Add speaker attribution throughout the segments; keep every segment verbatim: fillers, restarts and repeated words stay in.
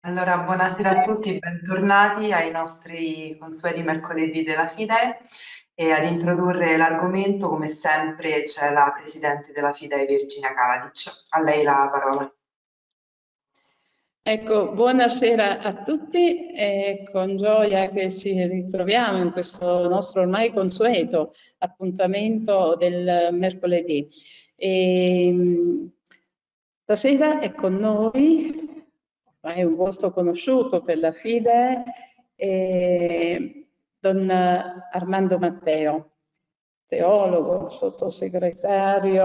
Speaker 1: Allora, buonasera a tutti, bentornati ai nostri consueti mercoledì della FIDE e ad introdurre l'argomento, come sempre, c'è la Presidente della FIDE Virginia Kaladic. A lei la parola.
Speaker 2: Ecco, buonasera a tutti, è con gioia che ci ritroviamo in questo nostro ormai consueto appuntamento del mercoledì. E, mh, stasera è con noi, ormai un volto conosciuto per la FIDE, eh, Don Armando Matteo, teologo, sottosegretario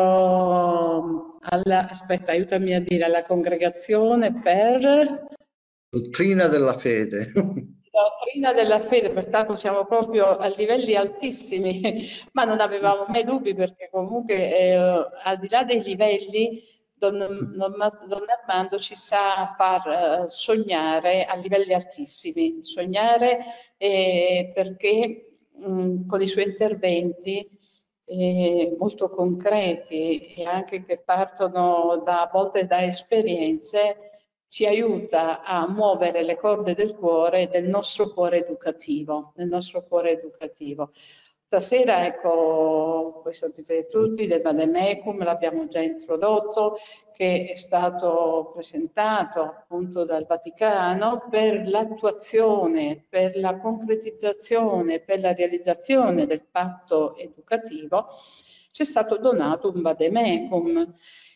Speaker 2: alla, aspetta, aiutami a dire, alla congregazione per
Speaker 3: Dottrina della fede.
Speaker 2: dottrina della fede, pertanto siamo proprio a livelli altissimi, ma non avevamo mai dubbi perché comunque eh, al di là dei livelli Don, Don, Don Armando ci sa far uh, sognare a livelli altissimi, sognare eh, perché mh, con i suoi interventi eh, molto concreti e anche che partono da, a volte da esperienze, ci aiuta a muovere le corde del cuore, del nostro cuore educativo, del nostro cuore educativo. Stasera, ecco, voi sapete tutti, del Vademecum l'abbiamo già introdotto, che è stato presentato appunto dal Vaticano per l'attuazione, per la concretizzazione, per la realizzazione del patto educativo, c'è stato donato un Vademecum.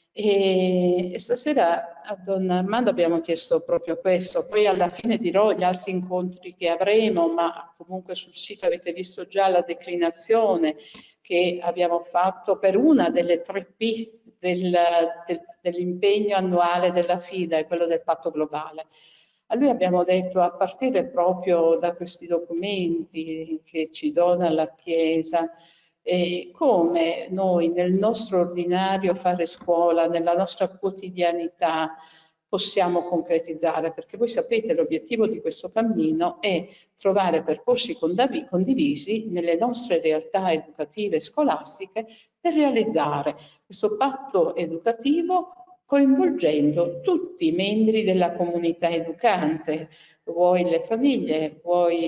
Speaker 2: E, e stasera a Don Armando abbiamo chiesto proprio questo, poi alla fine dirò gli altri incontri che avremo, ma comunque sul sito avete visto già la declinazione che abbiamo fatto per una delle tre P del, del, dell'impegno annuale della FIDE, quello del patto globale. A lui abbiamo detto, a partire proprio da questi documenti che ci dona la Chiesa, e come noi nel nostro ordinario fare scuola, nella nostra quotidianità, possiamo concretizzare, perché voi sapete l'obiettivo di questo cammino è trovare percorsi condivisi nelle nostre realtà educative e scolastiche per realizzare questo patto educativo coinvolgendo tutti i membri della comunità educante, vuoi le famiglie,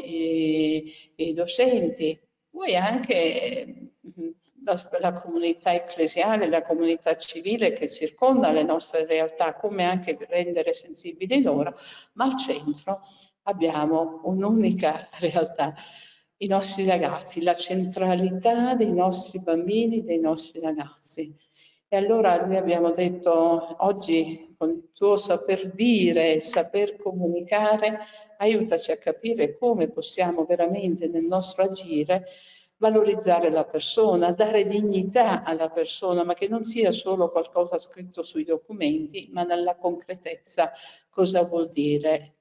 Speaker 2: vuoi i, i docenti, vuoi anche la, la comunità ecclesiale, la comunità civile che circonda le nostre realtà, come anche rendere sensibili loro, ma al centro abbiamo un'unica realtà, i nostri ragazzi, la centralità dei nostri bambini, dei nostri ragazzi. E allora noi abbiamo detto, oggi con il tuo saper dire, il saper comunicare, aiutaci a capire come possiamo veramente nel nostro agire valorizzare la persona, dare dignità alla persona, ma che non sia solo qualcosa scritto sui documenti, ma nella concretezza cosa vuol dire,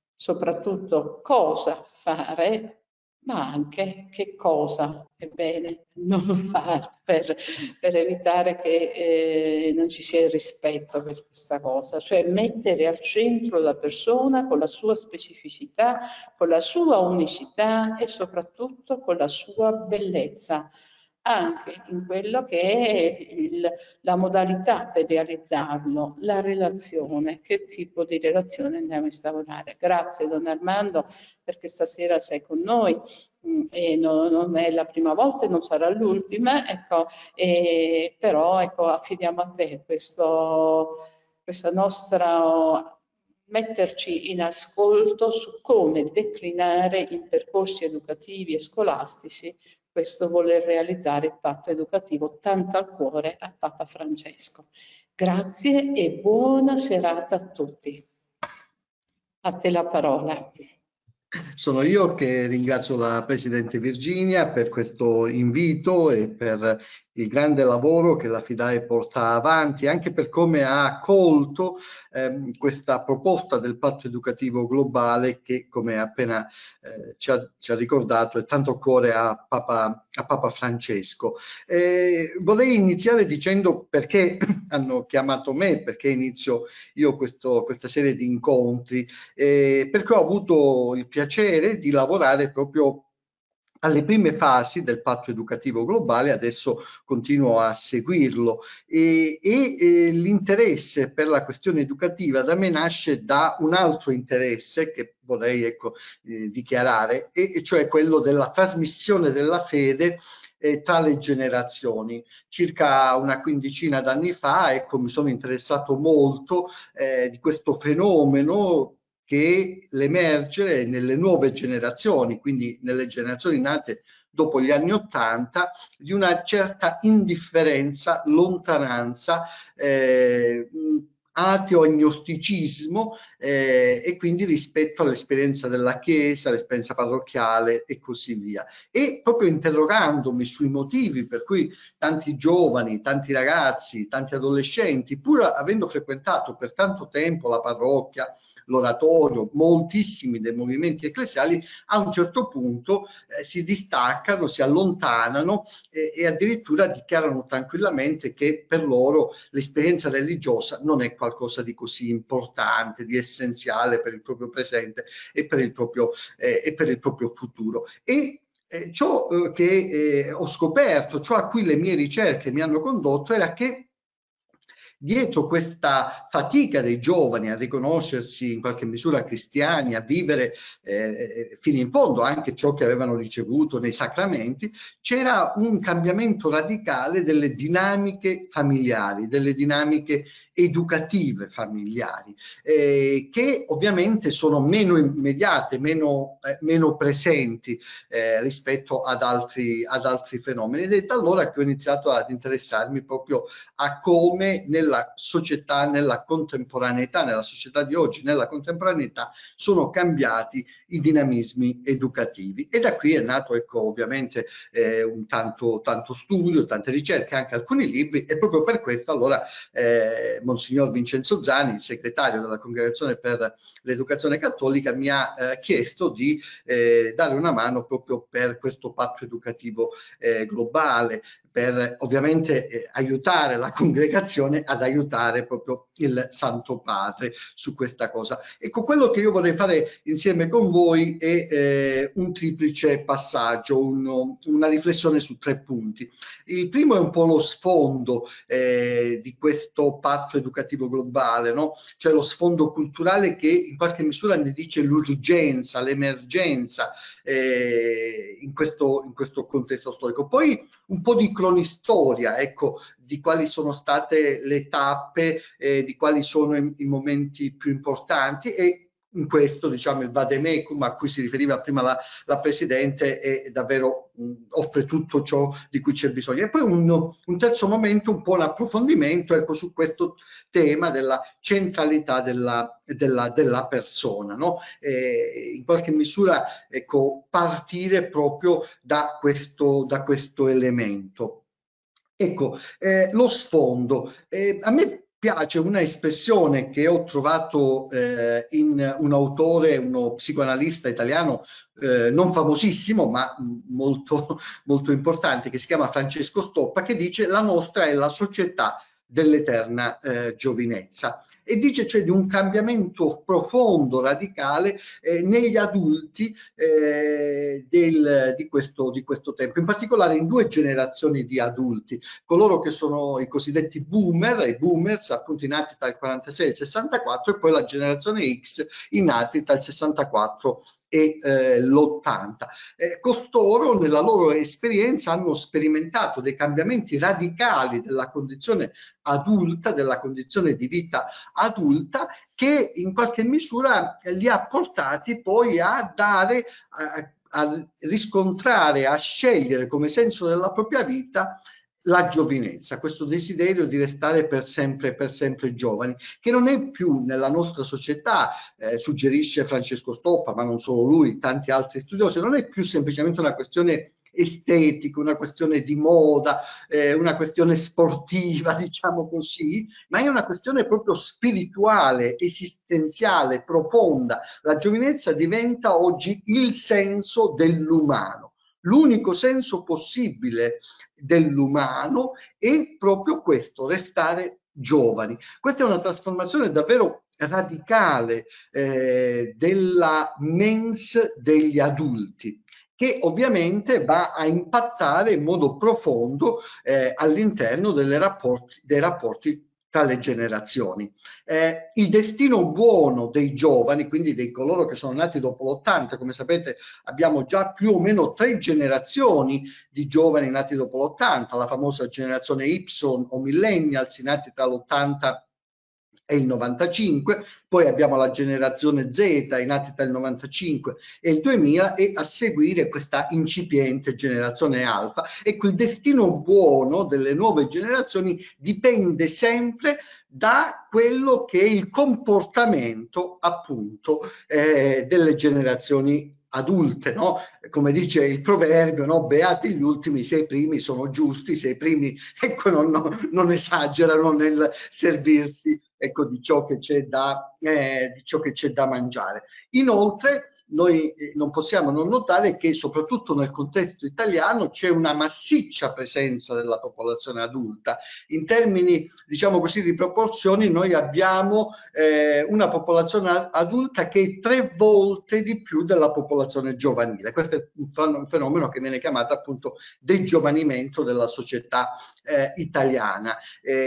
Speaker 2: soprattutto cosa fare, ma anche che cosa è bene non fare per, per evitare che eh, non ci sia il rispetto per questa cosa, cioè mettere al centro la persona con la sua specificità, con la sua unicità e soprattutto con la sua bellezza, anche in quello che è il, la modalità per realizzarlo, la relazione, che tipo di relazione andiamo a instaurare. Grazie Don Armando perché stasera sei con noi e no, non è la prima volta e non sarà l'ultima, ecco, e, però ecco, affidiamo a te questo, questa nostra metterci in ascolto su come declinare in percorsi educativi e scolastici questo voler realizzare il patto educativo tanto al cuore a Papa Francesco. Grazie e buona serata a tutti. A te la parola.
Speaker 3: Sono io che ringrazio la Presidente Virginia per questo invito e per il grande lavoro che la FIDAE porta avanti, anche per come ha accolto ehm, questa proposta del patto educativo globale che, come appena eh, ci, ha, ci ha ricordato, è tanto a cuore a Papa, a Papa Francesco. Eh, vorrei iniziare dicendo perché hanno chiamato me, perché inizio io questo, questa serie di incontri, eh, perché ho avuto il piacere di lavorare proprio alle prime fasi del patto educativo globale, adesso continuo a seguirlo e, e, e l'interesse per la questione educativa da me nasce da un altro interesse che vorrei ecco, eh, dichiarare, e, e cioè quello della trasmissione della fede eh, tra le generazioni. Circa una quindicina d'anni fa ecco, mi sono interessato molto eh, di questo fenomeno che l'emergere nelle nuove generazioni, quindi nelle generazioni nate dopo gli anni Ottanta, di una certa indifferenza, lontananza, eh, ateo-agnosticismo eh, e quindi rispetto all'esperienza della Chiesa, l'esperienza parrocchiale e così via. E proprio interrogandomi sui motivi per cui tanti giovani, tanti ragazzi, tanti adolescenti, pur avendo frequentato per tanto tempo la parrocchia, l'oratorio, moltissimi dei movimenti ecclesiali, a un certo punto eh, si distaccano, si allontanano eh, e addirittura dichiarano tranquillamente che per loro l'esperienza religiosa non è qualcosa di così importante, di essenziale per il proprio presente e per il proprio, eh, e per il proprio futuro. E eh, ciò eh, che eh, ho scoperto, ciò a cui le mie ricerche mi hanno condotto, era che dietro questa fatica dei giovani a riconoscersi in qualche misura cristiani, a vivere eh, fino in fondo anche ciò che avevano ricevuto nei sacramenti, c'era un cambiamento radicale delle dinamiche familiari, delle dinamiche educative familiari, eh, che ovviamente sono meno immediate, meno, eh, meno presenti eh, rispetto ad altri, ad altri fenomeni. Ed è da allora che ho iniziato ad interessarmi proprio a come nella società, nella contemporaneità, nella società di oggi, nella contemporaneità, sono cambiati i dinamismi educativi. E da qui è nato, ecco, ovviamente eh, un tanto, tanto studio, tante ricerche, anche alcuni libri, e proprio per questo allora eh, Monsignor Vincenzo Zani, il segretario della Congregazione per l'Educazione Cattolica, mi ha eh, chiesto di eh, dare una mano proprio per questo patto educativo eh, globale, per ovviamente eh, aiutare la congregazione ad aiutare proprio il Santo Padre su questa cosa. Ecco, quello che io vorrei fare insieme con voi è eh, un triplice passaggio, uno, una riflessione su tre punti. Il primo è un po' lo sfondo eh, di questo patto educativo globale, no? Cioè lo sfondo culturale che in qualche misura ne dice l'urgenza, l'emergenza eh, in, questo, in questo contesto storico. Poi un po' di cronistoria, ecco, di quali sono state le tappe, eh, di quali sono i, i momenti più importanti, e in questo, diciamo, il vademecum a cui si riferiva prima la, la Presidente è davvero mh, offre tutto ciò di cui c'è bisogno. E poi un, un terzo momento, un po' un approfondimento, ecco, su questo tema della centralità della, della, della persona, no? Eh, in qualche misura, ecco, partire proprio da questo, da questo elemento. Ecco, eh, lo sfondo. Eh, a me piace una espressione che ho trovato eh, in un autore, uno psicoanalista italiano eh, non famosissimo, ma molto, molto importante, che si chiama Francesco Stoppa, che dice: la nostra è la società dell'eterna eh, giovinezza. E dice cioè di un cambiamento profondo, radicale eh, negli adulti eh, del, di, questo, di questo tempo, in particolare in due generazioni di adulti, coloro che sono i cosiddetti boomer, i boomers appunto i nati tra il quarantasei e il sessantaquattro, e poi la generazione X, i nati tra il sessantaquattro e eh, l'ottanta. Eh, costoro nella loro esperienza hanno sperimentato dei cambiamenti radicali della condizione adulta, della condizione di vita adulta, che in qualche misura li ha portati poi a dare, a, a riscontrare, a scegliere come senso della propria vita la giovinezza, questo desiderio di restare per sempre, per sempre giovani, che non è più nella nostra società, eh, suggerisce Francesco Stoppa, ma non solo lui, tanti altri studiosi, non è più semplicemente una questione estetica, una questione di moda, eh, una questione sportiva, diciamo così, ma è una questione proprio spirituale, esistenziale, profonda. La giovinezza diventa oggi il senso dell'umano. L'unico senso possibile dell'umano è proprio questo, restare giovani. Questa è una trasformazione davvero radicale eh, della mens degli adulti. che ovviamente va a impattare in modo profondo eh, all'interno dei rapporti, dei rapporti tra le generazioni. Eh, il destino buono dei giovani, quindi di coloro che sono nati dopo l'ottanta, come sapete abbiamo già più o meno tre generazioni di giovani nati dopo l'ottanta, la famosa generazione Y o millennials nati tra l'ottanta e il novantacinque, poi abbiamo la generazione Z, i nati tra il novantacinque e il duemila, e a seguire questa incipiente generazione alfa. Ecco, il destino buono delle nuove generazioni dipende sempre da quello che è il comportamento appunto eh, delle generazioni adulte, no? Come dice il proverbio, no? Beati gli ultimi, se i primi sono giusti, se i primi ecco, non, non, non esagerano nel servirsi ecco, di ciò che c'è da, eh, di ciò che c'è da mangiare. Inoltre noi non possiamo non notare che soprattutto nel contesto italiano c'è una massiccia presenza della popolazione adulta. In termini, diciamo così, di proporzioni, noi abbiamo eh, una popolazione adulta che è tre volte di più della popolazione giovanile. Questo è un fenomeno che viene chiamato appunto degiovanimento della società eh, italiana,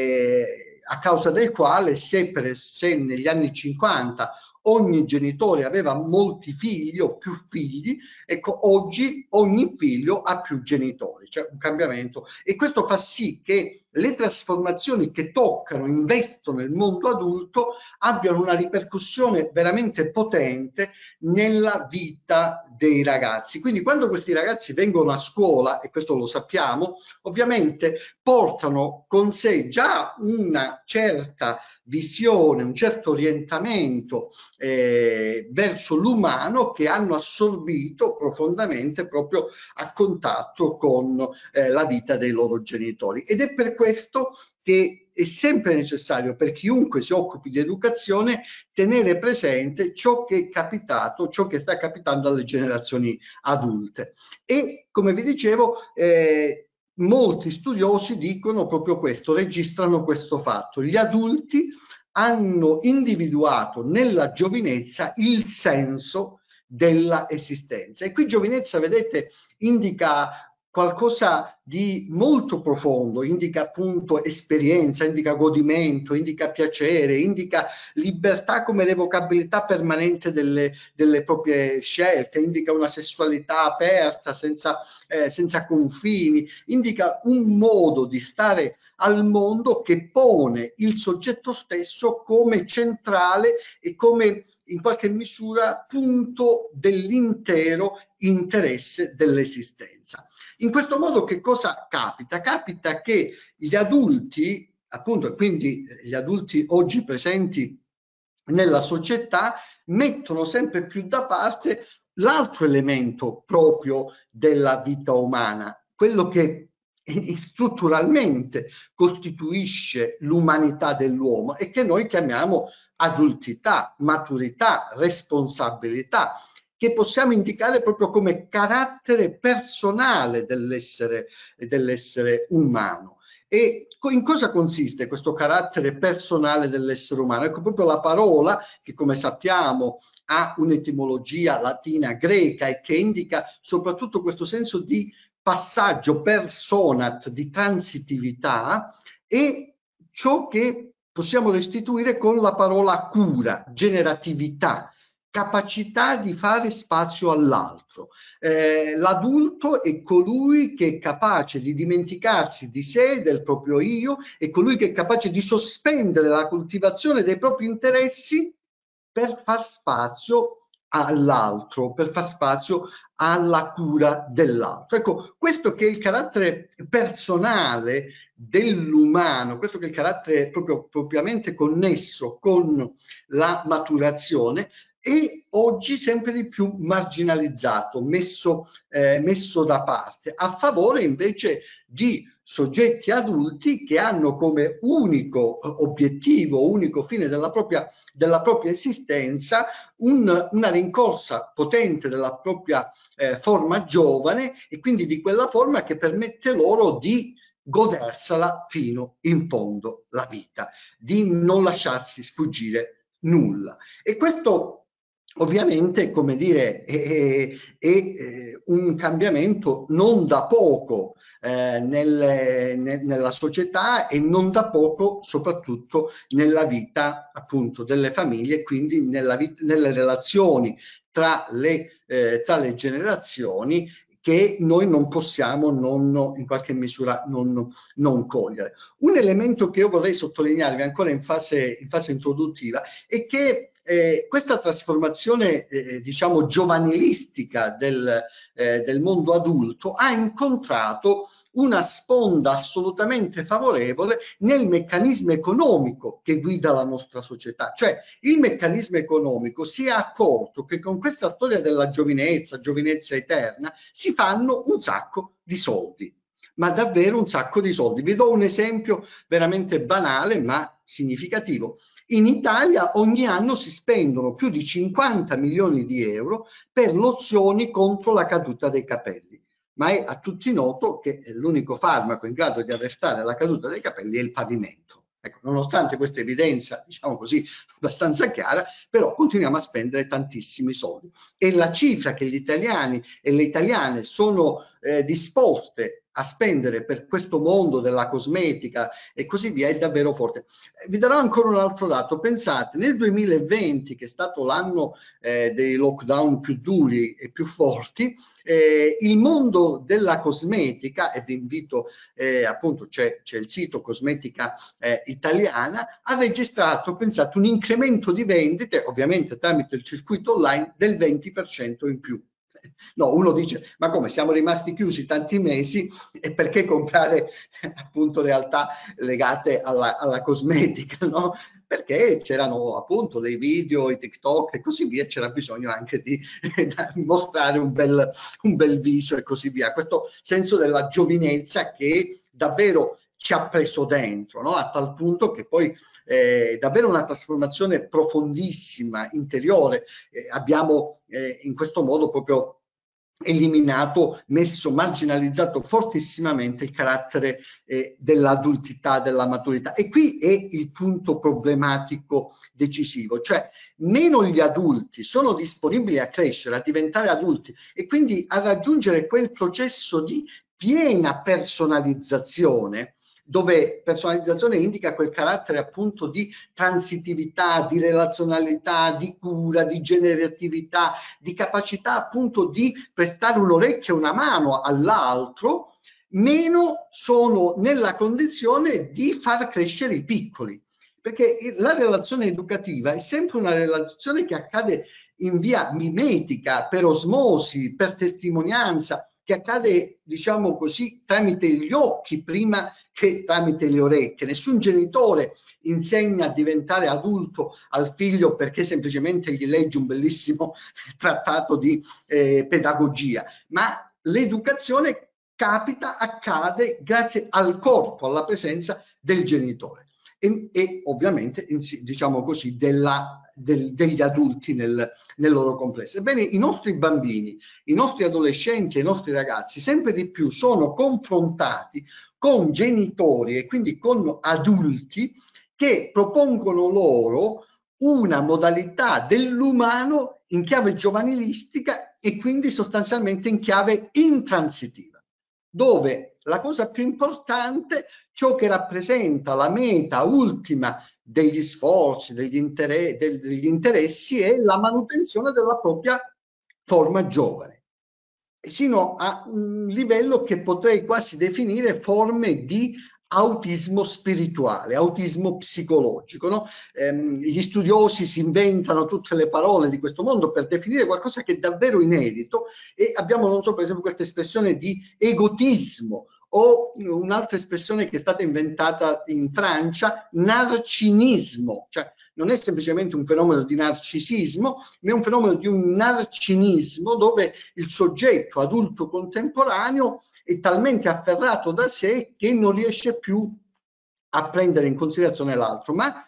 Speaker 3: eh, a causa del quale se, per, se negli anni cinquanta ogni genitore aveva molti figli o più figli, ecco, oggi ogni figlio ha più genitori, cioè un cambiamento, e questo fa sì che le trasformazioni che toccano, investono il mondo adulto abbiano una ripercussione veramente potente nella vita dei ragazzi. Quindi quando questi ragazzi vengono a scuola, e questo lo sappiamo, ovviamente portano con sé già una certa visione, un certo orientamento eh, verso l'umano che hanno assorbito profondamente proprio a contatto con eh, la vita dei loro genitori. Ed è per questo che è sempre necessario per chiunque si occupi di educazione tenere presente ciò che è capitato, ciò che sta capitando alle generazioni adulte. E come vi dicevo, eh, molti studiosi dicono proprio questo, registrano questo fatto. Gli adulti hanno individuato nella giovinezza il senso della esistenza. E qui giovinezza, vedete, indica qualcosa di molto profondo, indica appunto esperienza, indica godimento, indica piacere, indica libertà come revocabilità permanente delle, delle proprie scelte, indica una sessualità aperta, senza, eh, senza confini, indica un modo di stare al mondo che pone il soggetto stesso come centrale e come in qualche misura punto dell'intero interesse dell'esistenza. In questo modo che cosa capita? Capita che gli adulti, appunto, quindi gli adulti oggi presenti nella società, mettono sempre più da parte l'altro elemento proprio della vita umana, quello che strutturalmente costituisce l'umanità dell'uomo e che noi chiamiamo adultità, maturità, responsabilità, che possiamo indicare proprio come carattere personale dell'essere dell'essere umano. E in cosa consiste questo carattere personale dell'essere umano? Ecco, proprio la parola, che come sappiamo ha un'etimologia latina greca e che indica soprattutto questo senso di passaggio, personat, di transitività, è ciò che possiamo restituire con la parola cura, generatività, capacità di fare spazio all'altro. Eh, l'adulto è colui che è capace di dimenticarsi di sé, del proprio io, è colui che è capace di sospendere la coltivazione dei propri interessi per far spazio all'altro, per far spazio alla cura dell'altro. Ecco, questo che è il carattere personale dell'umano, questo che è il carattere proprio propriamente connesso con la maturazione, e oggi sempre di più marginalizzato, messo, eh, messo da parte, a favore invece di soggetti adulti che hanno come unico obiettivo, unico fine della propria, della propria esistenza un, una rincorsa potente della propria eh, forma giovane e quindi di quella forma che permette loro di godersela fino in fondo la vita, di non lasciarsi sfuggire nulla. E questo ovviamente, come dire, è, è, è un cambiamento non da poco eh, nel, ne, nella società e non da poco soprattutto nella vita appunto delle famiglie e quindi nella vita, nelle relazioni tra le, eh, tra le generazioni, che noi non possiamo non, in qualche misura non, non cogliere. Un elemento che io vorrei sottolinearvi ancora in fase, in fase introduttiva è che eh, questa trasformazione eh, diciamo giovanilistica del, eh, del mondo adulto ha incontrato una sponda assolutamente favorevole nel meccanismo economico che guida la nostra società. Cioè il meccanismo economico si è accorto che con questa storia della giovinezza, giovinezza eterna, si fanno un sacco di soldi, ma davvero un sacco di soldi. Vi do un esempio veramente banale ma significativo. In Italia ogni anno si spendono più di cinquanta milioni di euro per lozioni contro la caduta dei capelli. Ma è a tutti noto che l'unico farmaco in grado di arrestare la caduta dei capelli è il pavimento. Ecco, nonostante questa evidenza, diciamo così, abbastanza chiara, però continuiamo a spendere tantissimi soldi. E la cifra che gli italiani e le italiane sono eh, disposte a spendere per questo mondo della cosmetica e così via è davvero forte. Vi darò ancora un altro dato. Pensate, nel duemilaventi, che è stato l'anno eh, dei lockdown più duri e più forti, eh, il mondo della cosmetica, e vi invito eh, appunto, c'è il sito Cosmetica eh, Italiana, ha registrato, pensate, un incremento di vendite, ovviamente tramite il circuito online, del venti per cento in più. No, uno dice, ma come siamo rimasti chiusi tanti mesi e perché comprare appunto realtà legate alla, alla cosmetica, no? Perché c'erano appunto dei video, i TikTok e così via, c'era bisogno anche di mostrare un bel, un bel viso e così via. Questo senso della giovinezza che davvero ci ha preso dentro, no? A tal punto che poi eh, davvero una trasformazione profondissima, interiore. Eh, abbiamo eh, in questo modo proprio eliminato, messo, marginalizzato fortissimamente il carattere eh, dell'adultità, della maturità. E qui è il punto problematico decisivo, cioè meno gli adulti sono disponibili a crescere, a diventare adulti e quindi a raggiungere quel processo di piena personalizzazione, dove personalizzazione indica quel carattere appunto di transitività, di relazionalità, di cura, di generatività, di capacità appunto di prestare un orecchio e una mano all'altro, meno sono nella condizione di far crescere i piccoli. Perché la relazione educativa è sempre una relazione che accade in via mimetica, per osmosi, per testimonianza, che accade, diciamo così, tramite gli occhi prima che tramite le orecchie. Nessun genitore insegna a diventare adulto al figlio perché semplicemente gli legge un bellissimo trattato di eh, pedagogia, ma l'educazione capita, accade grazie al corpo, alla presenza del genitore e, e ovviamente, diciamo così, della Del, degli adulti nel, nel loro complesso. Ebbene, i nostri bambini, i nostri adolescenti e i nostri ragazzi sempre di più sono confrontati con genitori e quindi con adulti che propongono loro una modalità dell'umano in chiave giovanilistica e quindi sostanzialmente in chiave intransitiva, dove la cosa più importante, ciò che rappresenta la meta ultima degli sforzi, degli, inter degli interessi, è la manutenzione della propria forma giovane, sino a un livello che potrei quasi definire forme di autismo spirituale, autismo psicologico, no? Ehm, gli studiosi si inventano tutte le parole di questo mondo per definire qualcosa che è davvero inedito e abbiamo, non so, per esempio questa espressione di egotismo o un'altra espressione che è stata inventata in Francia, narcinismo, cioè non è semplicemente un fenomeno di narcisismo, ma è un fenomeno di un narcinismo dove il soggetto adulto contemporaneo è talmente afferrato da sé che non riesce più a prendere in considerazione l'altro. Ma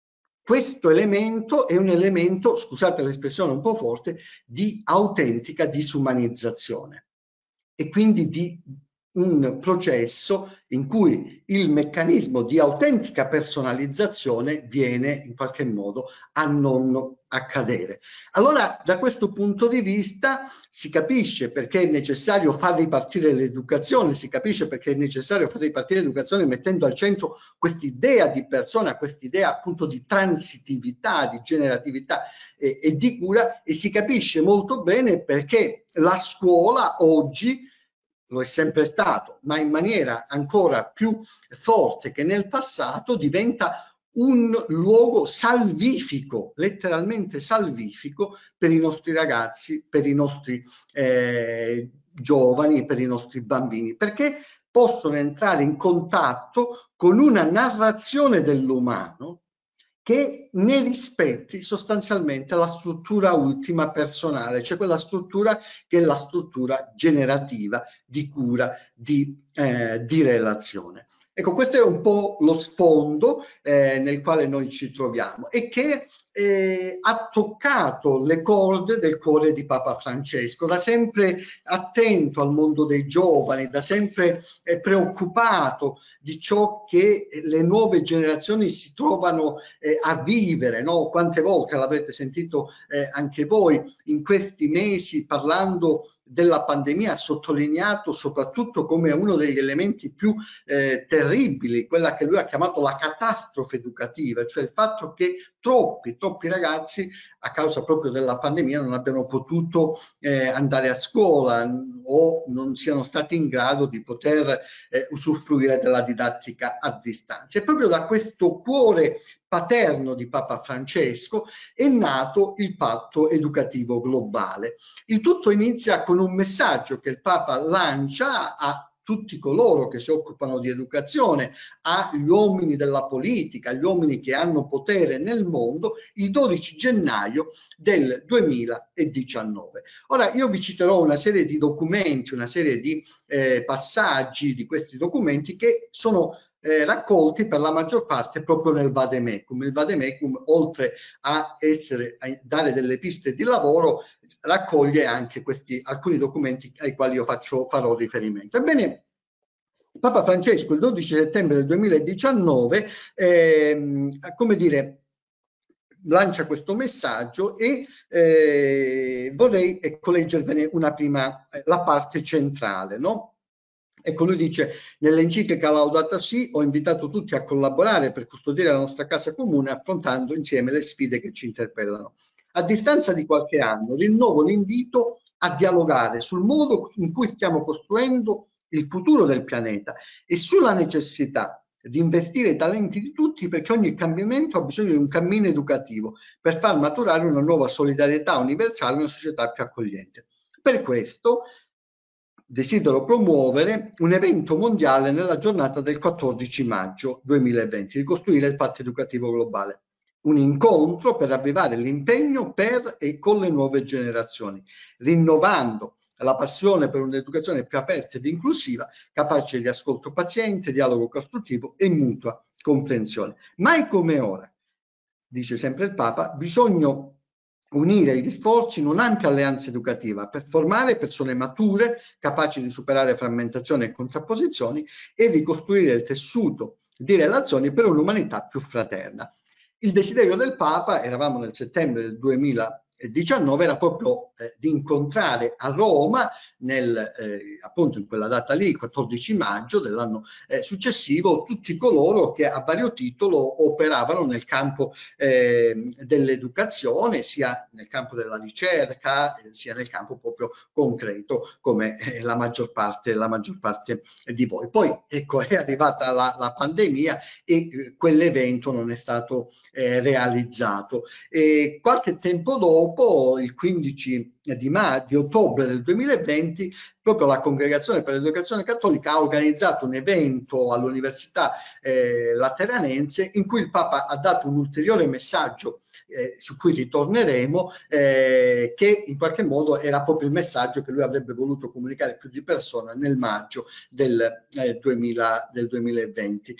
Speaker 3: questo elemento è un elemento, scusate l'espressione un po' forte, di autentica disumanizzazione e quindi di un processo in cui il meccanismo di autentica personalizzazione viene in qualche modo a non accadere. Allora, da questo punto di vista si capisce perché è necessario far ripartire l'educazione, si capisce perché è necessario far ripartire l'educazione mettendo al centro quest'idea di persona, quest'idea appunto di transitività, di generatività e, e di cura, e si capisce molto bene perché la scuola oggi lo è sempre stato, ma in maniera ancora più forte che nel passato diventa un luogo salvifico, letteralmente salvifico per i nostri ragazzi, per i nostri eh, giovani, per i nostri bambini, perché possono entrare in contatto con una narrazione dell'umano che ne rispetti sostanzialmente la struttura ultima personale, cioè quella struttura che è la struttura generativa di cura, di, eh, di relazione. Ecco, questo è un po' lo sfondo eh, nel quale noi ci troviamo e che eh, ha toccato le corde del cuore di Papa Francesco, da sempre attento al mondo dei giovani, da sempre eh, preoccupato di ciò che le nuove generazioni si trovano eh, a vivere, no? Quante volte l'avrete sentito eh, anche voi in questi mesi parlando della pandemia, ha sottolineato soprattutto come uno degli elementi più eh, terribili, quella che lui ha chiamato la catastrofe educativa, cioè il fatto che troppi, troppi ragazzi a causa proprio della pandemia non abbiano potuto eh, andare a scuola o non siano stati in grado di poter eh, usufruire della didattica a distanza. E proprio da questo cuore paterno di Papa Francesco è nato il patto educativo globale. Il tutto inizia con un messaggio che il Papa lancia a tutti coloro che si occupano di educazione, agli uomini della politica, agli uomini che hanno potere nel mondo, il dodici gennaio del duemiladiciannove. Ora io vi citerò una serie di documenti, una serie di eh, passaggi di questi documenti che sono Eh, raccolti per la maggior parte proprio nel Vademecum. Il Vademecum, oltre a essere a dare delle piste di lavoro, raccoglie anche questi alcuni documenti ai quali io faccio, farò riferimento. Ebbene, Papa Francesco il dodici settembre del duemiladiciannove, eh, come dire, lancia questo messaggio e eh, vorrei ecco, leggervene una prima, la parte centrale, no? Ecco, lui dice, nell'enciclica Laudato Si ho invitato tutti a collaborare per custodire la nostra casa comune affrontando insieme le sfide che ci interpellano. A distanza di qualche anno rinnovo l'invito a dialogare sul modo in cui stiamo costruendo il futuro del pianeta e sulla necessità di investire i talenti di tutti perché ogni cambiamento ha bisogno di un cammino educativo per far maturare una nuova solidarietà universale, una società più accogliente. Per questo desidero promuovere un evento mondiale nella giornata del quattordici maggio duemilaventi, ricostruire il patto educativo globale. Un incontro per ravvivare l'impegno per e con le nuove generazioni, rinnovando la passione per un'educazione più aperta ed inclusiva, capace di ascolto paziente, dialogo costruttivo e mutua comprensione. Mai come ora, dice sempre il Papa, bisogna unire gli sforzi in un'ampia alleanza educativa per formare persone mature, capaci di superare frammentazioni e contrapposizioni e ricostruire il tessuto di relazioni per un'umanità più fraterna. Il desiderio del Papa, eravamo nel settembre del duemiladiciannove, era proprio eh, di incontrare a Roma, nel, eh, appunto in quella data lì, quattordici maggio dell'anno eh, successivo, tutti coloro che a vario titolo operavano nel campo eh, dell'educazione, sia nel campo della ricerca, eh, sia nel campo proprio concreto, come eh, la maggior parte, la maggior parte di voi. Poi ecco, è arrivata la, la pandemia e eh, quell'evento non è stato eh, realizzato. E qualche tempo dopo, il quindici di, maggio, di ottobre del duemilaventi, proprio la Congregazione per l'Educazione Cattolica ha organizzato un evento all'Università eh, Lateranense in cui il Papa ha dato un ulteriore messaggio eh, su cui ritorneremo, eh, che in qualche modo era proprio il messaggio che lui avrebbe voluto comunicare più di persona nel maggio del, eh, duemila, del duemilaventi.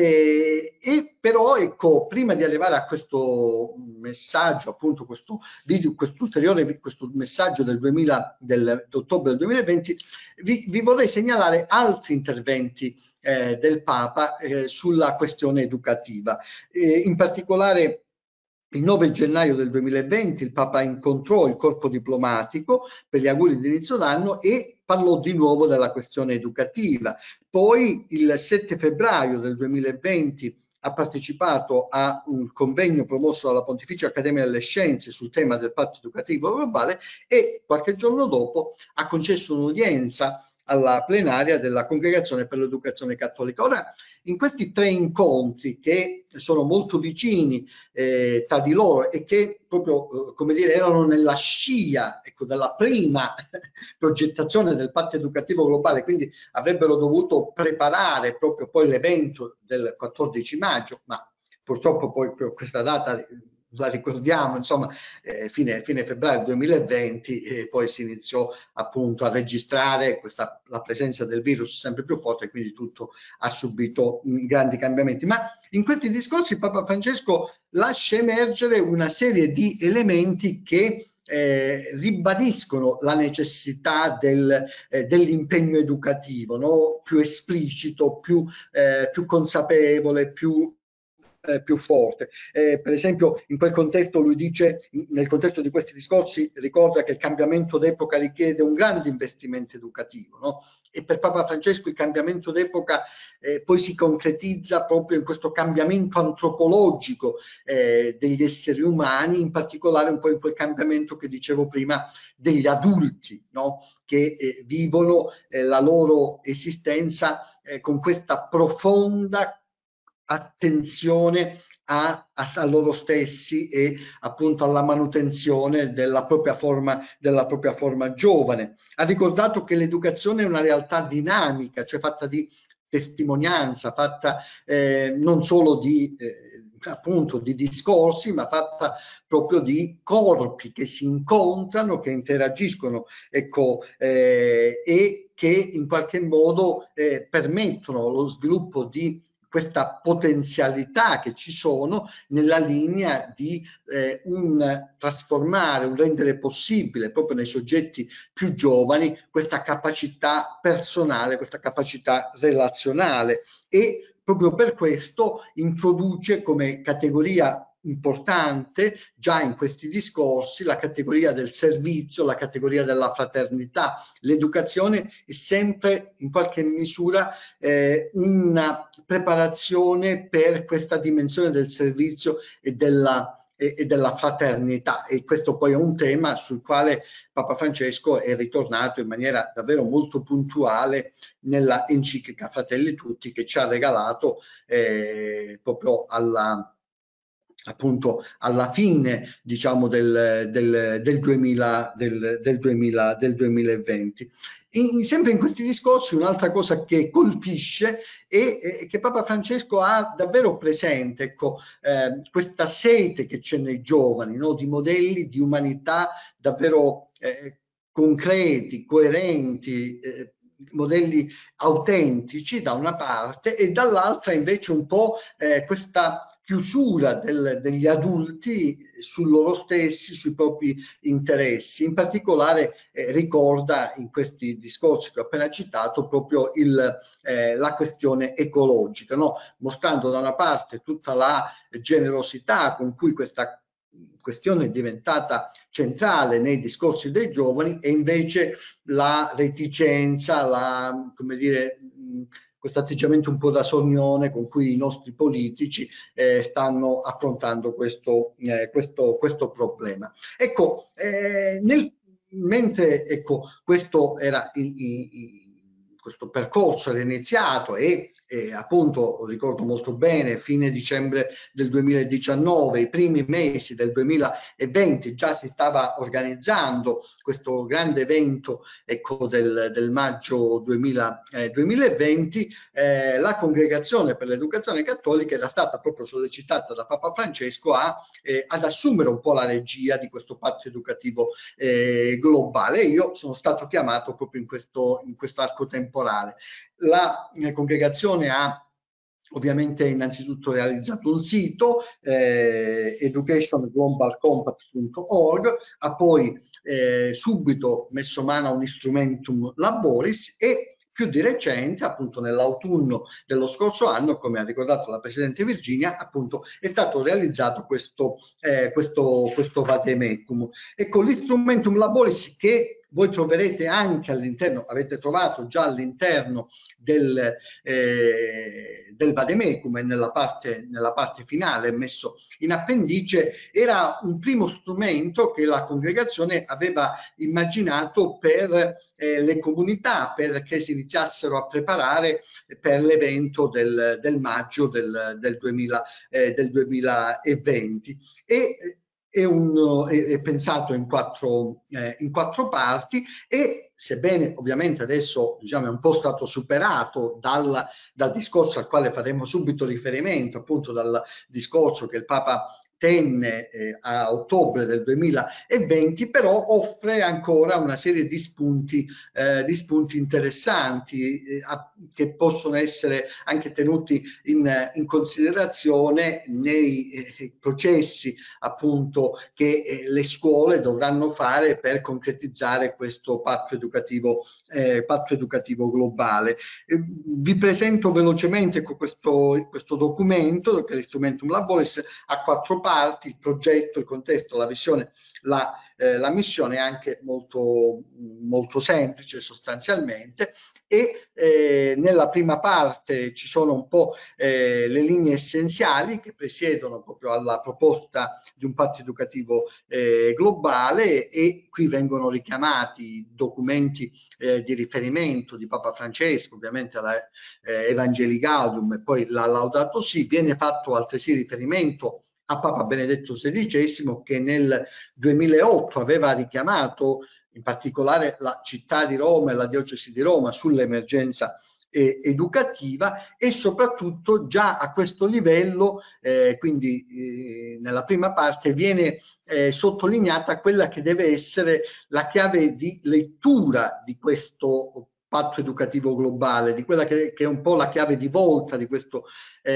Speaker 3: E, e però ecco, prima di arrivare a questo messaggio, appunto questo video, questo ulteriore questo messaggio del duemila, del, d'ottobre del duemilaventi, vi, vi vorrei segnalare altri interventi eh, del Papa eh, sulla questione educativa. Eh, in particolare il nove gennaio del duemilaventi il Papa incontrò il corpo diplomatico per gli auguri di inizio d'anno e parlò di nuovo della questione educativa. Poi il sette febbraio del duemilaventi ha partecipato a un convegno promosso dalla Pontificia Accademia delle Scienze sul tema del patto educativo globale e qualche giorno dopo ha concesso un'udienza alla plenaria della Congregazione per l'Educazione Cattolica. Ora, in questi tre incontri che sono molto vicini eh, tra di loro e che proprio, eh, come dire, erano nella scia, ecco, della prima progettazione del patto educativo globale, quindi avrebbero dovuto preparare proprio poi l'evento del quattordici maggio, ma purtroppo poi questa data la ricordiamo, insomma, eh, fine, fine febbraio duemilaventi e poi si iniziò appunto a registrare questa, la presenza del virus sempre più forte, quindi tutto ha subito grandi cambiamenti. Ma in questi discorsi Papa Francesco lascia emergere una serie di elementi che eh, ribadiscono la necessità del, eh, dell'impegno educativo, no? Più esplicito, più, eh, più consapevole, più Eh, più forte. Eh, per esempio, in quel contesto lui dice, nel contesto di questi discorsi, ricorda che il cambiamento d'epoca richiede un grande investimento educativo, no? E per Papa Francesco il cambiamento d'epoca eh, poi si concretizza proprio in questo cambiamento antropologico eh, degli esseri umani, in particolare un po' in quel cambiamento che dicevo prima degli adulti, no? Che eh, vivono eh, la loro esistenza eh, con questa profonda attenzione a, a, a loro stessi e appunto alla manutenzione della propria forma, della propria forma giovane. Ha ricordato che l'educazione è una realtà dinamica, cioè fatta di testimonianza, fatta eh, non solo di eh, appunto di discorsi, ma fatta proprio di corpi che si incontrano, che interagiscono, ecco, eh, e che in qualche modo eh, permettono lo sviluppo di questa potenzialità che ci sono nella linea di eh, un trasformare, un rendere possibile proprio nei soggetti più giovani questa capacità personale, questa capacità relazionale e proprio per questo introduce come categoria importante già in questi discorsi la categoria del servizio, la categoria della fraternità. L'educazione è sempre in qualche misura eh, una preparazione per questa dimensione del servizio e della, e, e della fraternità, e questo poi è un tema sul quale Papa Francesco è ritornato in maniera davvero molto puntuale nella enciclica Fratelli Tutti che ci ha regalato eh, proprio alla appunto alla fine diciamo del, del, del, duemila, del, del, duemila, del duemilaventi. In, sempre in questi discorsi un'altra cosa che colpisce è, è che Papa Francesco ha davvero presente, ecco, eh, questa sete che c'è nei giovani, no? Di modelli di umanità davvero eh, concreti, coerenti, eh, modelli autentici da una parte e dall'altra invece un po' eh, questa chiusura del, degli adulti su loro stessi, sui propri interessi. In particolare eh, ricorda in questi discorsi che ho appena citato proprio il, eh, la questione ecologica, no? Mostrando da una parte tutta la generosità con cui questa questione è diventata centrale nei discorsi dei giovani e invece la reticenza, la, come dire, questo atteggiamento un po' da sognone con cui i nostri politici eh, stanno affrontando questo, eh, questo, questo problema. Ecco, eh, nel, mentre ecco, questo era il, il, questo percorso era iniziato e eh, appunto ricordo molto bene fine dicembre del duemiladiciannove, i primi mesi del duemilaventi già si stava organizzando questo grande evento ecco, del, del maggio duemila, eh, duemilaventi, eh, la Congregazione per l'Educazione Cattolica era stata proprio sollecitata da Papa Francesco a, eh, ad assumere un po' la regia di questo patto educativo eh, globale e io sono stato chiamato proprio in questo, in questo arco temporale. La, la congregazione ha ovviamente innanzitutto realizzato un sito, eh, education global compact punto org, ha poi eh, subito messo mano a un instrumentum laboris e più di recente, appunto nell'autunno dello scorso anno, come ha ricordato la Presidente Virginia, appunto è stato realizzato questo, eh, questo, questo vademecum. Ecco, l'instrumentum laboris che voi troverete anche all'interno, avete trovato già all'interno del, eh, del vademecum e nella parte, nella parte finale messo in appendice, era un primo strumento che la congregazione aveva immaginato per eh, le comunità, perché si iniziassero a preparare per l'evento del, del maggio del, del, duemila, eh, del duemilaventi. E È, un, è, è pensato in quattro, eh, in quattro parti e sebbene ovviamente adesso diciamo, è un po' stato superato dal, dal discorso al quale faremo subito riferimento, appunto dal discorso che il Papa tenne eh, a ottobre del duemilaventi, però offre ancora una serie di spunti, eh, di spunti interessanti eh, a, che possono essere anche tenuti in, in considerazione nei eh, processi appunto che eh, le scuole dovranno fare per concretizzare questo patto educativo, eh, patto educativo globale. Eh, vi presento velocemente questo, questo documento che è l'Instrumentum Laboris a quattro parti. Il progetto, il contesto, la visione, la, eh, la missione è anche molto, molto semplice sostanzialmente e eh, nella prima parte ci sono un po' eh, le linee essenziali che presiedono proprio alla proposta di un patto educativo eh, globale e qui vengono richiamati documenti eh, di riferimento di Papa Francesco, ovviamente la eh, Evangelii Gaudium e poi la Laudato Si. Viene fatto altresì riferimento a Papa Benedetto sedicesimo che nel duemilaotto aveva richiamato in particolare la città di Roma e la diocesi di Roma sull'emergenza eh, educativa e soprattutto già a questo livello, eh, quindi eh, nella prima parte viene eh, sottolineata quella che deve essere la chiave di lettura di questo patto educativo globale, di quella che, che è un po' la chiave di volta di questo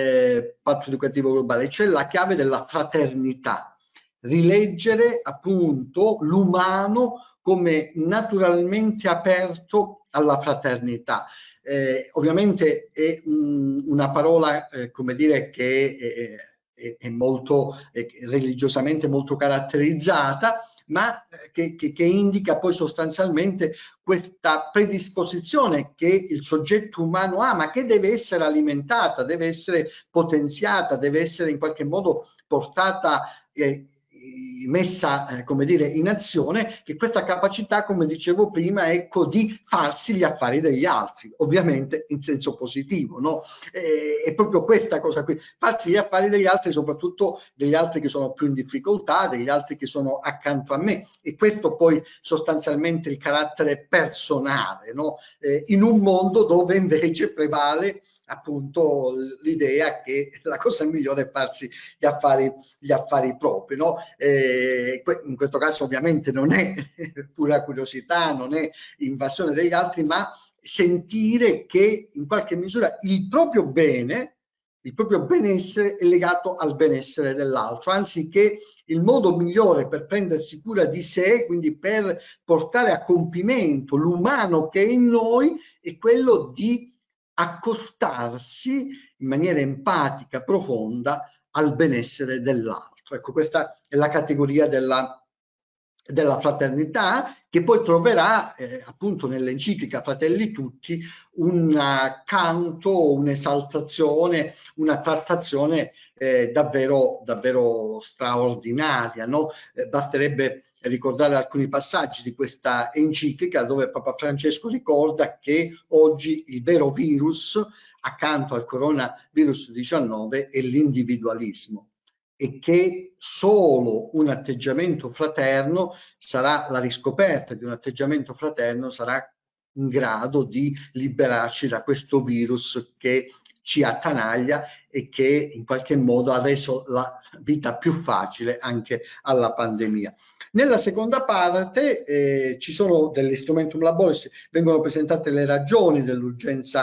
Speaker 3: eh, patto educativo globale, cioè la chiave della fraternità. Rileggere appunto l'umano come naturalmente aperto alla fraternità. Eh, ovviamente è un, una parola, eh, come dire, che è, è, è molto è religiosamente molto caratterizzata, ma che, che, che indica poi sostanzialmente questa predisposizione che il soggetto umano ha, ma che deve essere alimentata, deve essere potenziata, deve essere in qualche modo portata eh, messa eh, come dire in azione, che questa capacità, come dicevo prima, ecco, di farsi gli affari degli altri, ovviamente in senso positivo, no? Eh, è proprio questa cosa qui, farsi gli affari degli altri, soprattutto degli altri che sono più in difficoltà, degli altri che sono accanto a me, e questo poi sostanzialmente il carattere personale, no? Eh, in un mondo dove invece prevale appunto l'idea che la cosa migliore è farsi gli affari, gli affari propri, no? Eh, in questo caso ovviamente non è pura curiosità, non è invasione degli altri, ma sentire che in qualche misura il proprio bene, il proprio benessere è legato al benessere dell'altro, anzi che il modo migliore per prendersi cura di sé, quindi per portare a compimento l'umano che è in noi, è quello di accostarsi in maniera empatica, profonda al benessere dell'altro. Ecco, questa è la categoria della, della fraternità, che poi troverà eh, appunto nell'enciclica Fratelli Tutti un canto, un'esaltazione, una trattazione eh, davvero, davvero straordinaria, no? Eh, basterebbe ricordare alcuni passaggi di questa enciclica dove Papa Francesco ricorda che oggi il vero virus accanto al coronavirus diciannove è l'individualismo e che solo un atteggiamento fraterno sarà la riscoperta di un atteggiamento fraterno sarà in grado di liberarci da questo virus che ci attanaglia e che in qualche modo ha reso la vita più facile anche alla pandemia. Nella seconda parte eh, ci sono dell'Instrumentum Laboris, vengono presentate le ragioni dell'urgenza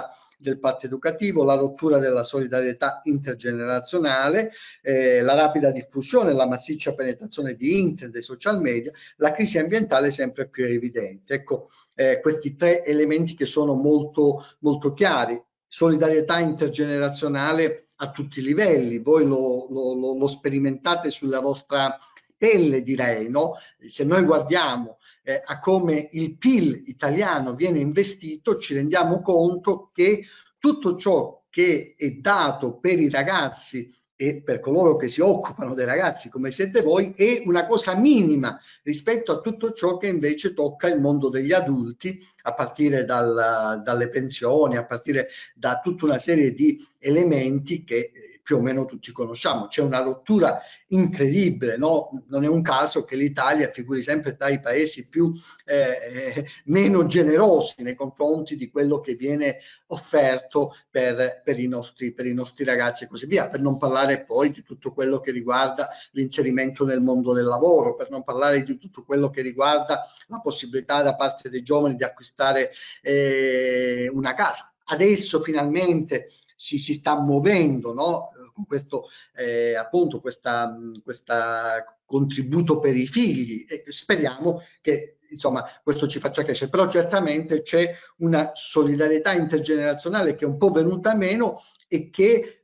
Speaker 3: del patto educativo, la rottura della solidarietà intergenerazionale, eh, la rapida diffusione e la massiccia penetrazione di internet, dei social media, la crisi ambientale sempre più evidente. Ecco, eh, questi tre elementi che sono molto, molto chiari. Solidarietà intergenerazionale a tutti i livelli, voi lo, lo, lo, lo sperimentate sulla vostra pelle, direi, no? Se noi guardiamo eh, a come il P I L italiano viene investito, ci rendiamo conto che tutto ciò che è dato per i ragazzi e per coloro che si occupano dei ragazzi come siete voi è una cosa minima rispetto a tutto ciò che invece tocca il mondo degli adulti, a partire dal, dalle pensioni, a partire da tutta una serie di elementi che più o meno tutti conosciamo. C'è una rottura incredibile, no? Non è un caso che l'Italia figuri sempre tra i paesi più eh, meno generosi nei confronti di quello che viene offerto per, per, i nostri, per i nostri ragazzi e così via, per non parlare poi di tutto quello che riguarda l'inserimento nel mondo del lavoro, per non parlare di tutto quello che riguarda la possibilità da parte dei giovani di acquistare eh, una casa. Adesso finalmente si, si sta muovendo, no? Con questo eh, appunto questa, questa contributo per i figli e speriamo che insomma questo ci faccia crescere, però certamente c'è una solidarietà intergenerazionale che è un po' venuta meno e che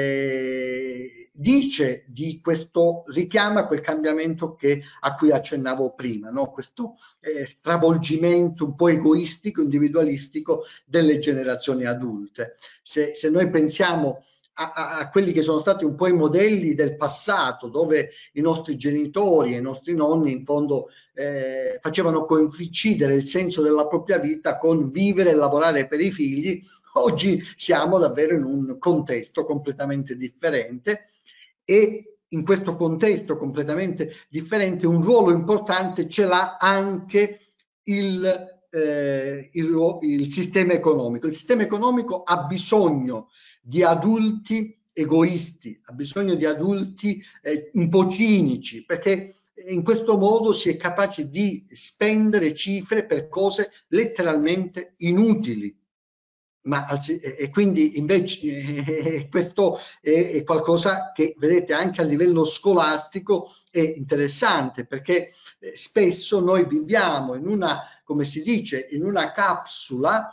Speaker 3: eh, dice di questo, richiama quel cambiamento che, a cui accennavo prima, no? Questo eh, travolgimento un po' egoistico, individualistico delle generazioni adulte. Se, se noi pensiamo A, a, a quelli che sono stati un po' i modelli del passato, dove i nostri genitori e i nostri nonni in fondo eh, facevano coincidere il senso della propria vita con vivere e lavorare per i figli, oggi siamo davvero in un contesto completamente differente e in questo contesto completamente differente un ruolo importante ce l'ha anche il, eh, il, il sistema economico. Il sistema economico ha bisogno di adulti egoisti, ha bisogno di adulti eh, un po' cinici, perché in questo modo si è capaci di spendere cifre per cose letteralmente inutili. Ma, e quindi invece eh, questo è, è qualcosa che vedete anche a livello scolastico è interessante, perché eh, spesso noi viviamo in una, come si dice, in una capsula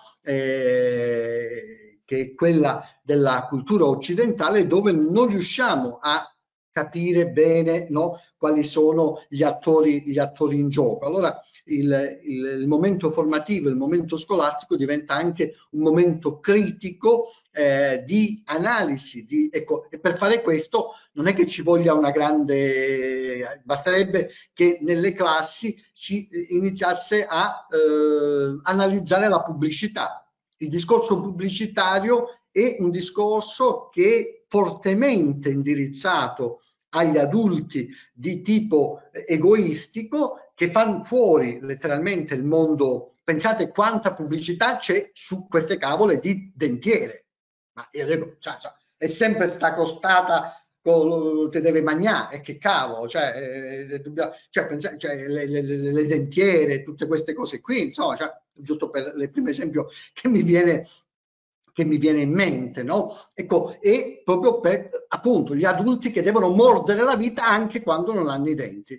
Speaker 3: eh, che è quella della cultura occidentale, dove non riusciamo a capire bene, no, quali sono gli attori, gli attori in gioco. Allora il, il, il momento formativo, il momento scolastico diventa anche un momento critico eh, di analisi. Di, ecco, e per fare questo non è che ci voglia una grande, basterebbe che nelle classi si iniziasse a eh, analizzare la pubblicità. Il discorso pubblicitario è un discorso che è fortemente indirizzato agli adulti di tipo egoistico, che fanno fuori letteralmente il mondo. Pensate quanta pubblicità c'è su queste cavole di dentiere. Ma io dico, cioè, cioè, è sempre sta costata te deve mangiare, e che cavolo, cioè, eh, cioè, pensate, cioè le, le, le dentiere, tutte queste cose qui, insomma, cioè, giusto per il primo esempio che mi viene che mi viene in mente, no? Ecco, e proprio per appunto gli adulti che devono mordere la vita anche quando non hanno i denti.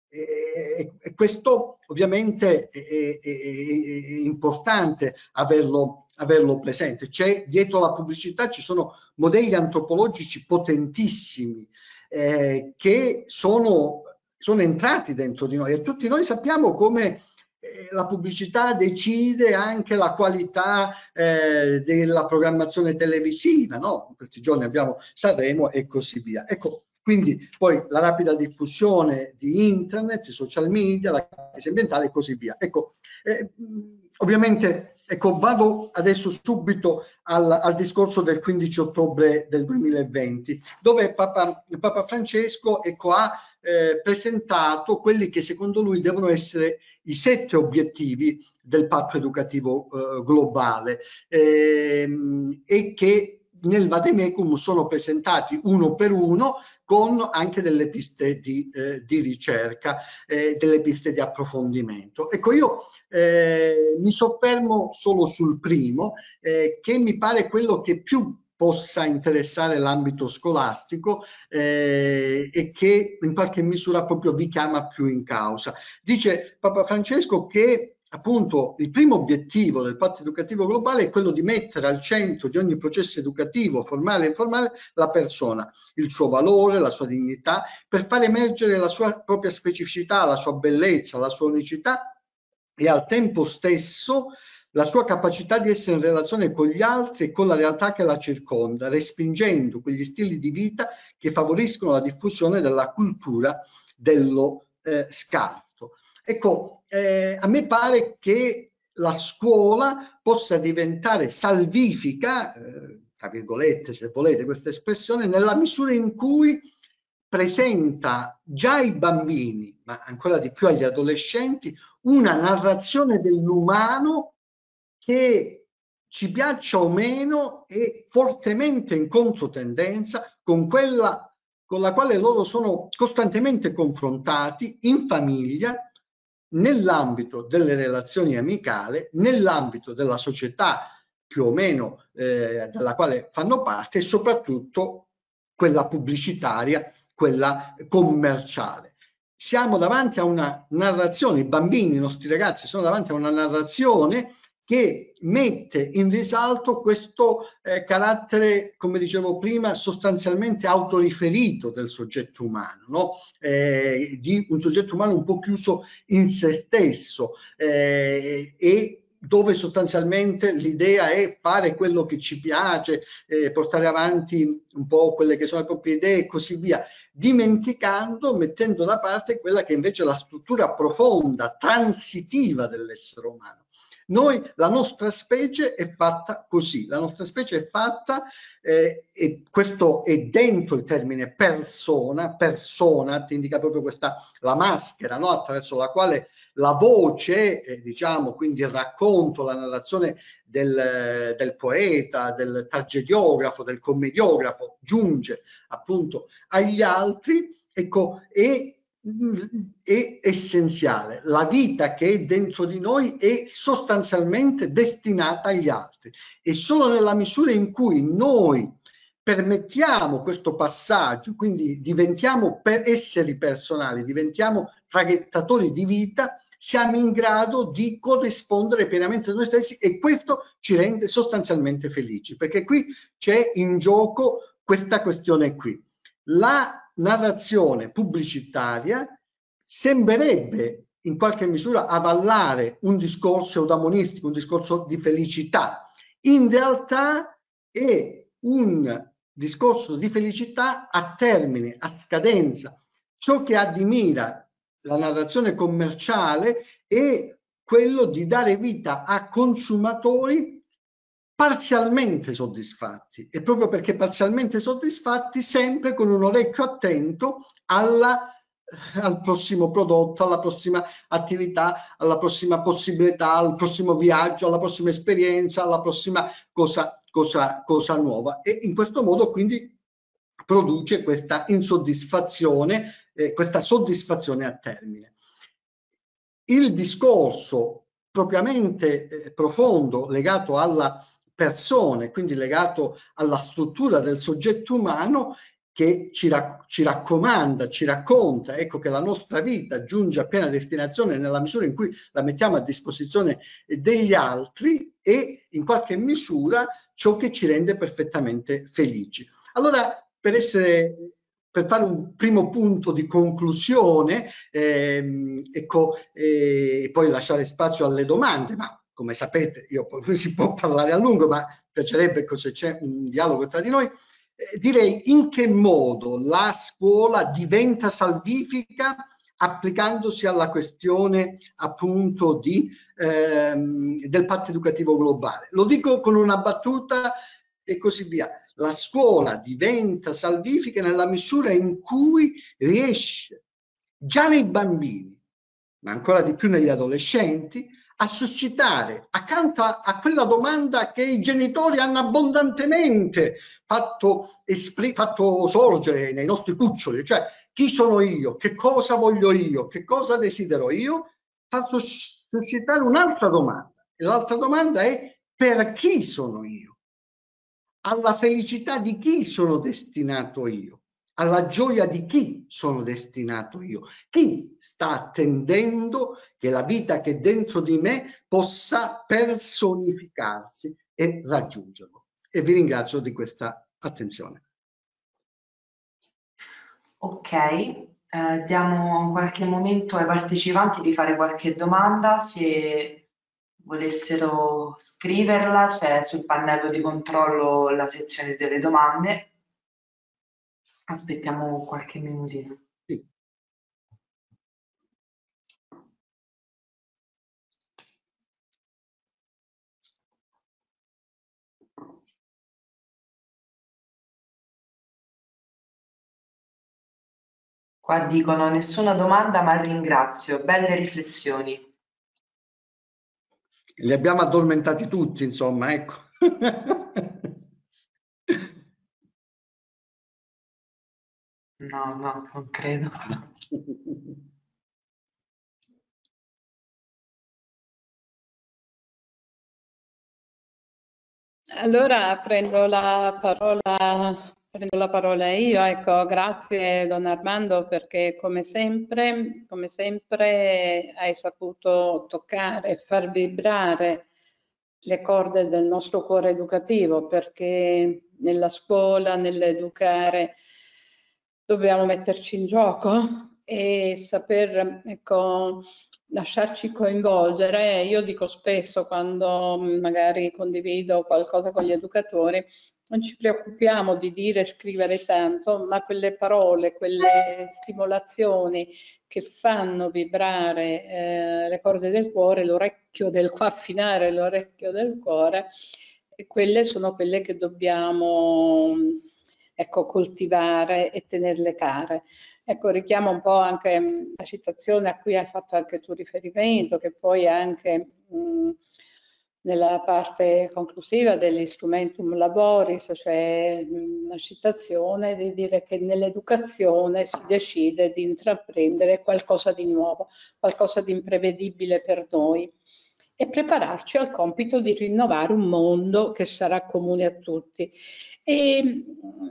Speaker 3: E, e questo ovviamente è, è, è, è importante averlo, averlo presente. C'è dietro la pubblicità, ci sono modelli antropologici potentissimi eh, che sono, sono entrati dentro di noi e tutti noi sappiamo come la pubblicità decide anche la qualità eh, della programmazione televisiva, no? In questi giorni abbiamo Sanremo e così via. Ecco, quindi poi la rapida diffusione di internet, social media, la crisi ambientale e così via. Ecco, eh, ovviamente, ecco, vado adesso subito al, al discorso del quindici ottobre del duemilaventi, dove Papa, Papa Francesco, ecco, ha eh, presentato quelli che secondo lui devono essere i sette obiettivi del patto educativo eh, globale ehm, e che nel vademecum sono presentati uno per uno con anche delle piste di, eh, di ricerca, eh, delle piste di approfondimento. Ecco, io eh, mi soffermo solo sul primo, eh, che mi pare quello che più possa interessare l'ambito scolastico eh, e che in qualche misura proprio vi chiama più in causa. Dice Papa Francesco che appunto il primo obiettivo del patto educativo globale è quello di mettere al centro di ogni processo educativo, formale e informale, la persona, il suo valore, la sua dignità, per far emergere la sua propria specificità, la sua bellezza, la sua unicità e al tempo stesso la sua capacità di essere in relazione con gli altri e con la realtà che la circonda, respingendo quegli stili di vita che favoriscono la diffusione della cultura dello eh, scarto. Ecco, eh, a me pare che la scuola possa diventare salvifica, eh, tra virgolette se volete questa espressione, nella misura in cui presenta già ai bambini, ma ancora di più agli adolescenti, una narrazione dell'umano che, ci piaccia o meno, è fortemente in controtendenza con quella con la quale loro sono costantemente confrontati in famiglia, nell'ambito delle relazioni amicali, nell'ambito della società più o meno eh, dalla quale fanno parte e soprattutto quella pubblicitaria, quella commerciale. Siamo davanti a una narrazione, i bambini, i nostri ragazzi sono davanti a una narrazione che mette in risalto questo eh, carattere, come dicevo prima, sostanzialmente autoriferito del soggetto umano, no? eh, di un soggetto umano un po' chiuso in se stesso eh, e dove sostanzialmente l'idea è fare quello che ci piace, eh, portare avanti un po' quelle che sono le proprie idee e così via, dimenticando, mettendo da parte quella che invece è la struttura profonda, transitiva dell'essere umano. Noi, la nostra specie è fatta così, la nostra specie è fatta, eh, e questo è dentro il termine persona, persona ti indica proprio questa, la maschera, no? Attraverso la quale la voce, eh, diciamo, quindi il racconto, la narrazione del, del poeta, del tragediografo, del commediografo, giunge appunto agli altri, ecco, e è essenziale. La vita che è dentro di noi è sostanzialmente destinata agli altri e solo nella misura in cui noi permettiamo questo passaggio, quindi diventiamo per esseri personali, diventiamo traghettatori di vita, siamo in grado di corrispondere pienamente a noi stessi e questo ci rende sostanzialmente felici, perché qui c'è in gioco questa questione qui. La narrazione pubblicitaria sembrerebbe in qualche misura avallare un discorso eudamonistico, un discorso di felicità. In realtà è un discorso di felicità a termine, a scadenza. Ciò che addimira la narrazione commerciale è quello di dare vita a consumatori parzialmente soddisfatti, e proprio perché parzialmente soddisfatti sempre con un orecchio attento alla, al prossimo prodotto, alla prossima attività, alla prossima possibilità, al prossimo viaggio, alla prossima esperienza, alla prossima cosa, cosa, cosa nuova, e in questo modo quindi produce questa insoddisfazione, eh, questa soddisfazione a termine. Il discorso propriamente eh, profondo legato alla persone, quindi legato alla struttura del soggetto umano, che ci, rac ci raccomanda, ci racconta, ecco, che la nostra vita giunge a piena destinazione nella misura in cui la mettiamo a disposizione degli altri, e in qualche misura ciò che ci rende perfettamente felici. Allora, per essere per fare un primo punto di conclusione, ehm, ecco, e poi lasciare spazio alle domande, ma come sapete io poi si può parlare a lungo, ma piacerebbe, ecco, se c'è un dialogo tra di noi, eh, direi in che modo la scuola diventa salvifica applicandosi alla questione appunto di, ehm, del patto educativo globale. Lo dico con una battuta e così via. La scuola diventa salvifica nella misura in cui riesce già nei bambini, ma ancora di più negli adolescenti, a suscitare, accanto a, a quella domanda che i genitori hanno abbondantemente fatto, fatto sorgere nei nostri cuccioli, cioè chi sono io, che cosa voglio io, che cosa desidero io, far suscitare un'altra domanda. E l'altra domanda è: per chi sono io? Alla felicità di chi sono destinato io? Alla gioia di chi sono destinato io? Chi sta attendendo che la vita che è dentro di me possa personificarsi e raggiungerlo? E vi ringrazio di questa attenzione.
Speaker 1: Ok, eh, diamo qualche momento ai partecipanti di fare qualche domanda. Se volessero scriverla, c'è sul pannello di controllo la sezione delle domande. Aspettiamo qualche minutino.
Speaker 3: Sì.
Speaker 1: Qua dicono nessuna domanda, ma ringrazio. Belle riflessioni.
Speaker 3: Li abbiamo addormentati tutti, insomma, ecco.
Speaker 1: No, no, non credo.
Speaker 2: Allora prendo la parola, prendo la parola io. Ecco, grazie Don Armando, perché come sempre, come sempre hai saputo toccare e far vibrare le corde del nostro cuore educativo, perché nella scuola, nell'educare, dobbiamo metterci in gioco e saper, ecco, lasciarci coinvolgere. Io dico spesso, quando magari condivido qualcosa con gli educatori, non ci preoccupiamo di dire e scrivere tanto, ma quelle parole, quelle stimolazioni che fanno vibrare eh, le corde del cuore, l'orecchio del cuore, affinare l'orecchio del cuore, e quelle sono quelle che dobbiamo, ecco, coltivare e tenerle care. Ecco, richiamo un po' anche la citazione a cui hai fatto anche tu riferimento, che poi anche mh, nella parte conclusiva dell'Instrumentum Laboris, cioè mh, la citazione di dire che nell'educazione si decide di intraprendere qualcosa di nuovo, qualcosa di imprevedibile per noi, e prepararci al compito di rinnovare un mondo che sarà comune a tutti. E,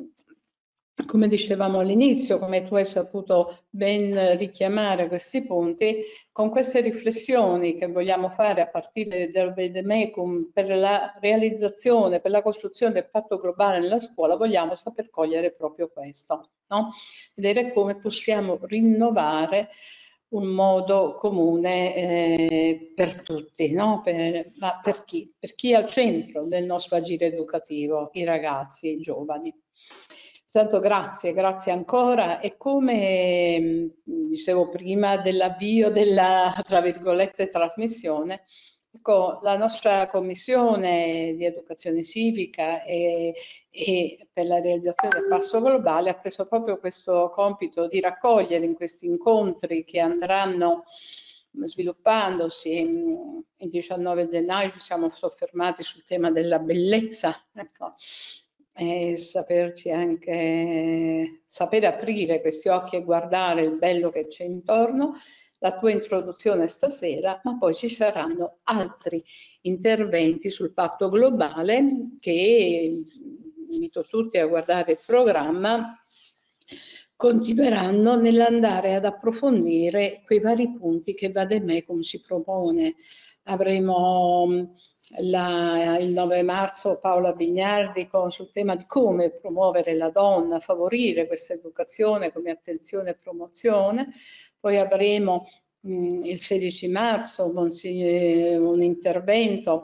Speaker 2: come dicevamo all'inizio, come tu hai saputo ben richiamare questi punti, con queste riflessioni che vogliamo fare a partire dal Vademecum per la realizzazione, per la costruzione del patto globale nella scuola, vogliamo saper cogliere proprio questo, no? Vedere come possiamo rinnovare un modo comune eh, per tutti, no? Per, ma per chi? Per chi è al centro del nostro agire educativo, i ragazzi, i giovani. Tanto grazie, grazie ancora. E come dicevo prima dell'avvio della, tra virgolette, trasmissione, ecco, la nostra commissione di educazione civica e, e per la realizzazione del passo globale ha preso proprio questo compito di raccogliere in questi incontri che andranno sviluppandosi. Il diciannove gennaio ci siamo soffermati sul tema della bellezza, ecco, e saperci anche sapere aprire questi occhi e guardare il bello che c'è intorno. La tua introduzione stasera, ma poi ci saranno altri interventi sul patto globale che invito tutti a guardare il programma, continueranno nell'andare ad approfondire quei vari punti che Vademecum ci propone. Avremo la, il nove marzo Paola Bignardi con, sul tema di come promuovere la donna, favorire questa educazione come attenzione e promozione. Poi avremo mh, il sedici marzo un intervento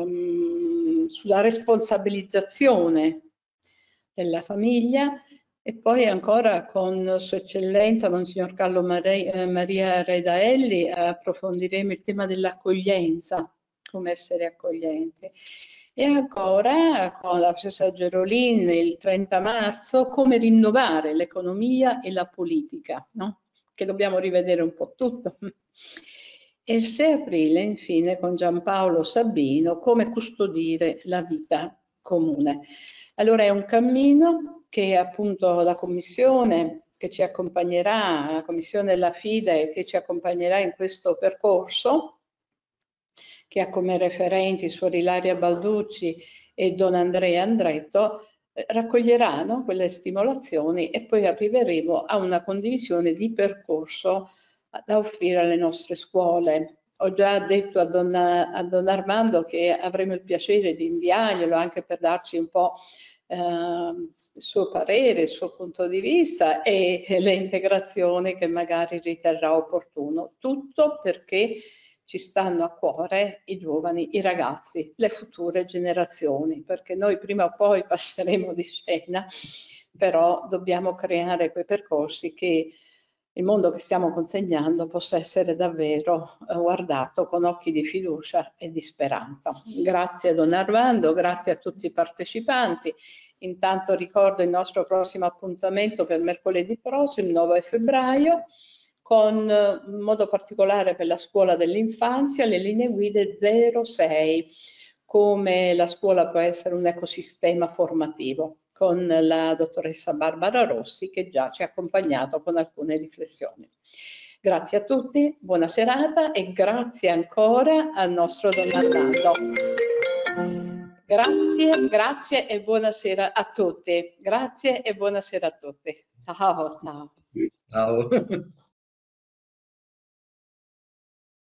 Speaker 2: um, sulla responsabilizzazione della famiglia. E poi ancora con Sua Eccellenza Monsignor Carlo Maria Redaelli approfondiremo il tema dell'accoglienza, come essere accoglienti. E ancora con la professoressa Gerolin il trenta marzo come rinnovare l'economia e la politica, no? Che dobbiamo rivedere un po' tutto. e il sei aprile infine con Giampaolo Sabino come custodire la vita comune. Allora è un cammino che appunto la commissione che ci accompagnerà, la commissione della FIDE che ci accompagnerà in questo percorso, che ha come referenti Suor Ilaria Balducci e Don Andrea Andretto, eh, raccoglieranno quelle stimolazioni e poi arriveremo a una condivisione di percorso da offrire alle nostre scuole. Ho già detto a Don, a Don Armando che avremo il piacere di inviarglielo anche per darci un po' eh, il suo parere, il suo punto di vista e le integrazioni che magari riterrà opportuno. Tutto perché ci stanno a cuore i giovani, i ragazzi, le future generazioni, perché noi prima o poi passeremo di scena, però dobbiamo creare quei percorsi che il mondo che stiamo consegnando possa essere davvero eh, guardato con occhi di fiducia e di speranza. Grazie Don Armando, grazie a tutti i partecipanti. Intanto ricordo il nostro prossimo appuntamento per mercoledì prossimo, il nove febbraio, con in modo particolare per la scuola dell'infanzia le linee guide zero sei, come la scuola può essere un ecosistema formativo, con la dottoressa Barbara Rossi che già ci ha accompagnato con alcune riflessioni. Grazie a tutti, buona serata e grazie ancora al nostro Don Armando. Grazie, grazie e buonasera a tutti. Grazie e buonasera a tutti. Ciao, ciao.
Speaker 3: Ciao.